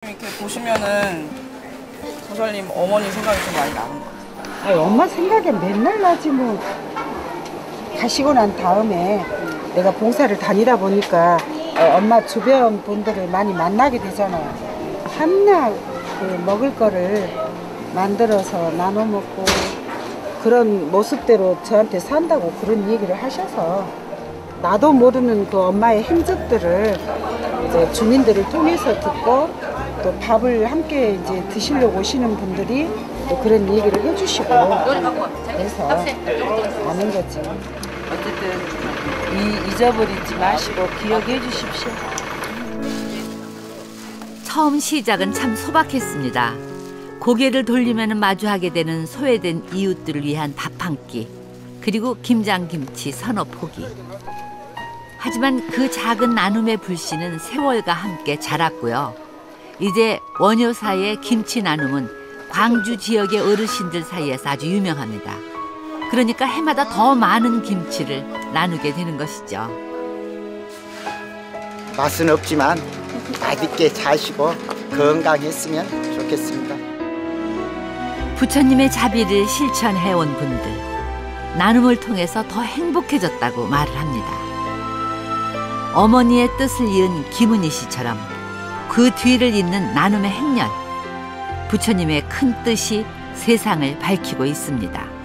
이렇게 보시면은 조살님 어머니 생각이 좀 많이 나는 것 같아요. 아니, 엄마 생각에 맨날 나지 뭐. 가시고 난 다음에 내가 봉사를 다니다 보니까 엄마 주변 분들을 많이 만나게 되잖아요. 한나 그 먹을 거를 만들어서 나눠 먹고 그런 모습대로 저한테 산다고 그런 얘기를 하셔서 나도 모르는 그 엄마의 행적들을 이제 주민들을 통해서 듣고 또 밥을 함께 이제 드시려고 오시는 분들이 또 그런 얘기를 해주시고 그래서 아는 거지. 어쨌든 잊어버리지 마시고 기억해 주십시오. 처음 시작은 참 소박했습니다. 고개를 돌리면 마주하게 되는 소외된 이웃들을 위한 밥 한 끼, 그리고 김장김치 서너 포기. 하지만 그 작은 나눔의 불씨는 세월과 함께 자랐고요. 이제 원효사의 김치 나눔은 광주 지역의 어르신들 사이에서 아주 유명합니다. 그러니까 해마다 더 많은 김치를 나누게 되는 것이죠. 맛은 없지만 맛있게 자시고 건강했으면 좋겠습니다. 부처님의 자비를 실천해온 분들, 나눔을 통해서 더 행복해졌다고 말을 합니다. 어머니의 뜻을 이은 김은희 씨처럼 그 뒤를 잇는 나눔의 행렬, 부처님의 큰 뜻이 세상을 밝히고 있습니다.